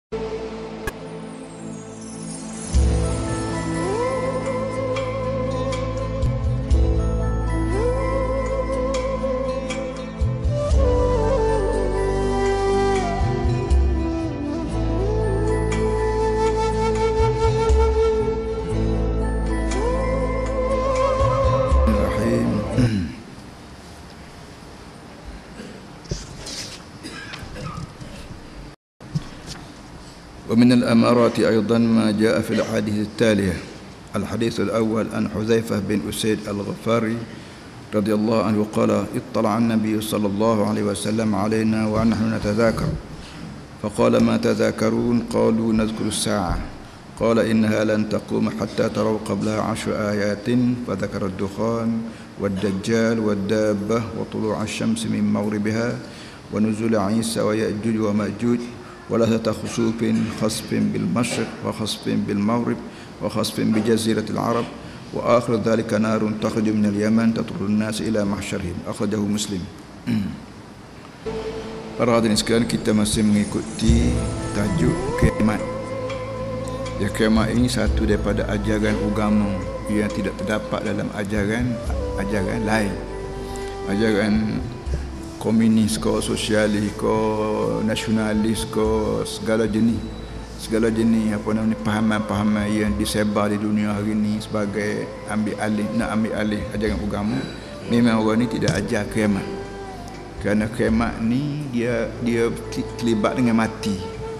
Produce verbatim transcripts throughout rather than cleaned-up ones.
ومن الأمارات أيضا ما جاء في الأحاديث التالية. الحديث الأول عن حذيفة بن أسيد الغفاري رضي الله عنه قال: اطلع النبي صلى الله عليه وسلم علينا ونحن نتذاكر فقال: ما تذاكرون؟ قالوا: نذكر الساعة. قال: إنها لن تقوم حتى تروا قبلها عشر آيات، فذكر الدخان والدجال والدابة وطلوع الشمس من مغربها ونزول عيسى ويأجوج ومأجوج ولثة خسوف، خسف بالمشرق وخسف بالمغرب وخسف بجزيرة العرب، وآخر ذلك نار تخرج من اليمن تطرد الناس إلى محشرهم. أخرجه مسلم. Para hadirin sekalian, kita masih mengikuti tajuk kiamat. Ya, kiamat ini satu daripada ajaran agama yang tidak terdapat dalam ajaran ajaran lain. Ajaran komunis ko, sosialis ko, nasionalis ko, segala jenis segala jenis apa namanya pahaman-pahaman yang disebar di dunia hari ini sebagai ambil alih nak ambil alih ajaran agama, memang orang ni tidak ajar kiamat. Kerana kiamat ni dia dia terlibat dengan mati.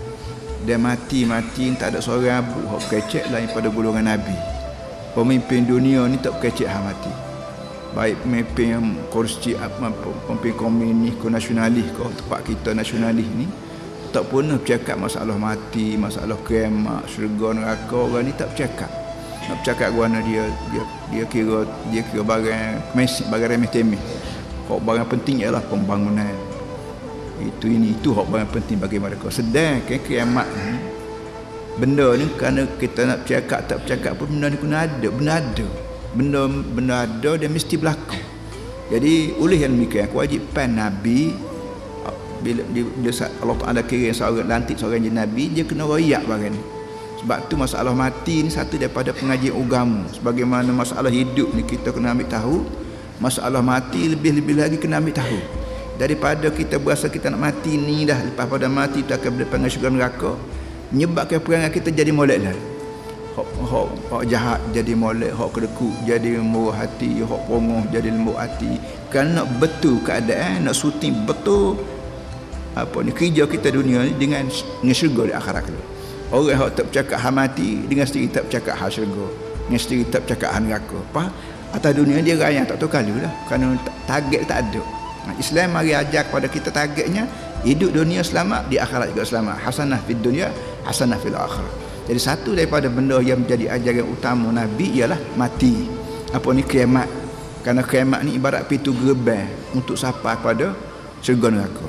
Dia mati-mati tak ada seorang abu hok kecek lain pada golongan nabi. Pemimpin dunia ni tak kecek hak mati. Baik pemimpin yang kursi apa pemimpin komunis ko nasionalis ko tempat kita nasionalis ni tak pernah bercakap masalah mati, masalah kiamat, syurga neraka. Orang ni tak bercakap. Nak bercakap guna dia dia dia kira dia kira barang mesej, barang remeh-temeh. Hak barang penting ialah pembangunan. Itu ini itu hak barang penting bagi mereka. Sedangkan kiamat ni benda ni kerana kita nak bercakap tak bercakap pun benda ni kena ada, benda ada. Benda benda ada dan mesti berlaku. Jadi oleh yang demikian kewajipan Nabi bila dia, Allah Taala kira seorang lantik seorang je Nabi, dia kena royak barang ni. Sebab tu masalah mati ni satu daripada pengajian agama. Sebagaimana masalah hidup ni kita kena ambil tahu, masalah mati lebih-lebih lagi kena ambil tahu. Daripada kita berasa kita nak mati ni dah, lepas pada mati kita akan berdepan dengan syurga neraka, menyebabkan perangai kita jadi molek lah. Hak, hak, hak jahat jadi molek, hak kedekut jadi murah hati, hak pongoh jadi lembut hati. Kerana nak betul keadaan, nak syuting betul apa ni kerja kita dunia ni dengan dengan syurga di akhirat tu. Orang hak tak bercakap hak mati dengan sendiri tak bercakap hak syurga, dengan sendiri tak bercakap hak neraka. Apa? Atas dunia dia rayang tak tahu kali lah. Kerana target tak ada. Islam mari ajar kepada kita targetnya hidup dunia selamat, di akhirat juga selamat. Hasanah fid dunya, hasanah fil akhirah. Jadi satu daripada benda yang menjadi ajaran utama Nabi ialah mati. Apa ni kiamat. Kerana kiamat ni ibarat pintu gerbang untuk sampai pada syurga neraka.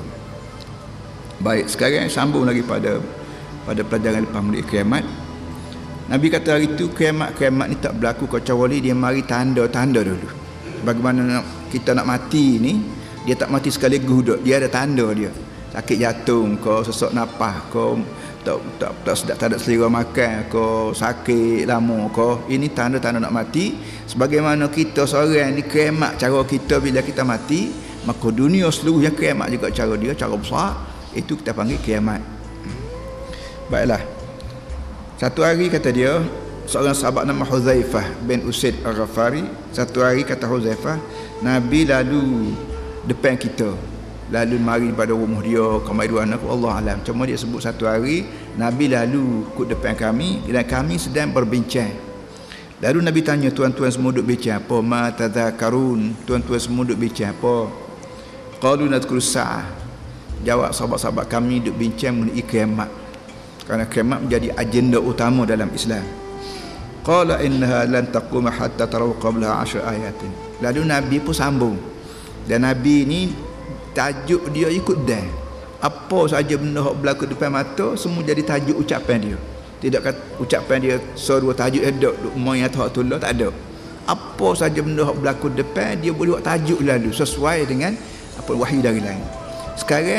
Baik, sekarang sambung lagi pada pada pelajaran lepas mengenai kiamat. Nabi kata hari itu kiamat-kiamat ni tak berlaku kecuali dia mari tanda-tanda dulu. Bagaimana kita nak mati ni, dia tak mati sekaligus duduk, dia ada tanda dia. Sakit jantung ke, sesak napas ke, tak tak tak sedap tak ada selera makan ke, sakit lama ke, ini tanda-tanda nak mati. Sebagaimana kita seorang ni kiamat cara kita bila kita mati, maka dunia seluruhnya kiamat juga cara dia, cara besar. Itu kita panggil kiamat. Baiklah. Satu hari kata dia, seorang sahabat nama Huzaifah bin Usaid Al-Ghafari, satu hari kata Huzaifah, Nabi lalu depan kita, lalu mari pada rumah dia, kamar dua anak, Allah alam. Cuma dia sebut satu hari Nabi lalu ke depan kami dan kami sedang berbincang. Lalu Nabi tanya, tuan-tuan semua duduk bincang apa? Ma tadzakarun, tuan-tuan semua duduk bincang apa? Qalu nadhkuru sa'ah. Jawab sahabat-sahabat kami duduk bincang mengenai kiamat. Kerana kiamat menjadi agenda utama dalam Islam. Qala innaha lan taquma hatta taraw qablaha ashar ayatin. Lalu Nabi pun sambung. Dan Nabi ni tajuk dia ikut dah. Apa saja benda hak berlaku depan mata semua jadi tajuk ucapan dia. Tidak kata ucapan dia seruah tajuk hidup duk moy atau hak tulah, tak ada. Apa saja benda hak berlaku depan dia boleh buat tajuk lalu sesuai dengan apa wahyu dari lain. Sekarang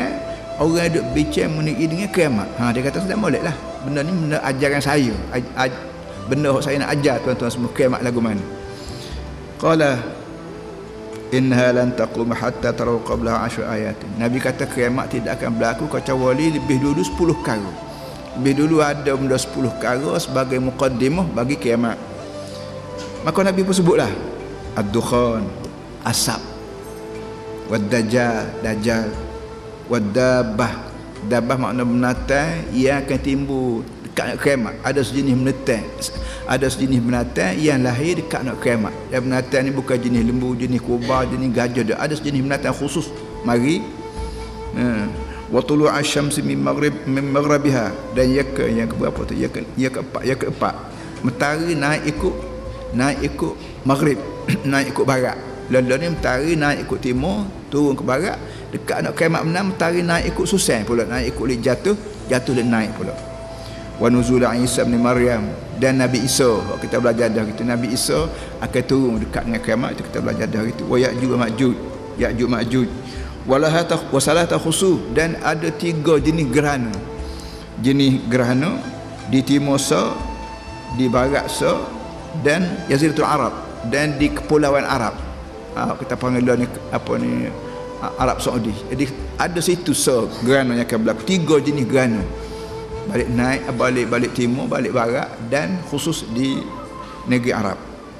orang duk bincang mengenai dengan kiamat. Ha, dia kata tidak boleh lah. Benda ni benda ajaran saya. Aj, aj, benda yang saya nak ajar tuan-tuan semua, kiamat lagu mana. Qala innaha lan taqum hatta taraw qablaha ashra ayatin. Nabi kata kiamat tidak akan berlaku kecuali lebih dulu sepuluh perkara. Lebih dulu ada benda sepuluh perkara sebagai muqaddimah bagi kiamat. Maka Nabi pun sebutlah ad-dukhan, asap, wad-dajjal, dajjal, wad-dabbah. Dabbah makna binatang yang akan timbul dekat nak kiamat. Ada sejenis binatang, ada sejenis binatang yang lahir dekat nak kiamat. Dan binatang ni bukan jenis lembu, jenis kuba, jenis gajah. Ada sejenis binatang khusus mari. Ha. Wa tulu'u asy-syamsi min maghrib min maghribiha, dan ya ke yang ke berapa tu? Ya ke ya keempat, ya keempat. Matahari naik ikut naik ikut maghrib, naik ikut barat. Lalu ni matahari naik ikut timur, turun ke barat. Dekat nak kiamat benar, matahari naik ikut susah pula, naik ikut leh jatuh, jatuh dan naik pula. Wa nuzul Isa bin Maryam, dan Nabi Isa, kita belajar dah gitu, Nabi Isa akan turun dekat dengan kiamat itu, kita belajar dah gitu. Wa Ya'juj wa Ma'juj, Ya'juj Ma'juj. Walaha wa salata khusuf, dan ada tiga jenis gerhana. Jenis gerhana di timur sa, di barat sa, dan Jaziratul Arab, dan di kepulauan Arab. Ha, kita panggil ni apa ni, Arab Saudi. Jadi ada situ so gerhana yang akan berlaku. Tiga jenis gerhana. Balik naik, balik balik timur, balik barat, dan khusus di negeri Arab.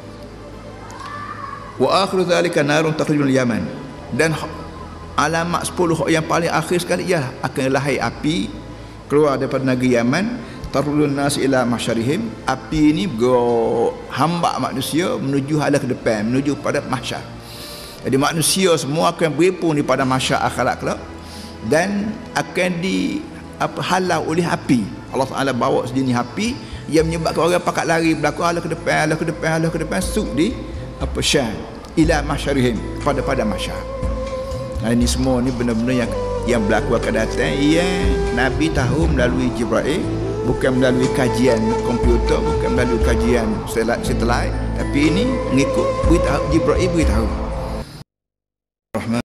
Wa akhiru dzalika narun takhrijul Yaman. Dan alamat sepuluh yang paling akhir sekali ialah akan lahir api keluar daripada negeri Yaman, tarulun nas ila mahsyarihim. Api ini hamba manusia menuju hala ke depan, menuju pada mahsyar. Jadi manusia semua akan berhimpun di pada mahsyar akhirat kelak, dan akan di apa halau oleh api. Allah Taala bawa sejenis api yang menyebabkan orang pakat lari belakang, hala ke depan, hala ke depan, hala ke depan, suk di apa syam ila mahsyarihim, pada pada mahsyar. Nah, ini semua ni benda-benda yang yang berlaku akan datang yang Nabi tahu melalui Jibril, bukan melalui kajian komputer, bukan melalui kajian satelit, tapi ini mengikut beritahu Jibril beritahu.